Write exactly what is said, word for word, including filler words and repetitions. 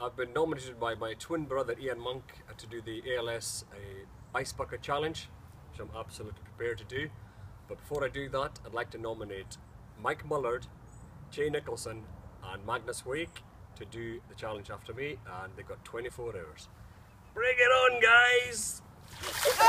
I've been nominated by my twin brother Ian Monk to do the A L S uh, Ice Bucket Challenge, which I'm absolutely prepared to do. But before I do that, I'd like to nominate Mike Mullard, Jay Nicholson and Magnus Wake to do the challenge after me, and they've got twenty-four hours. Bring it on, guys!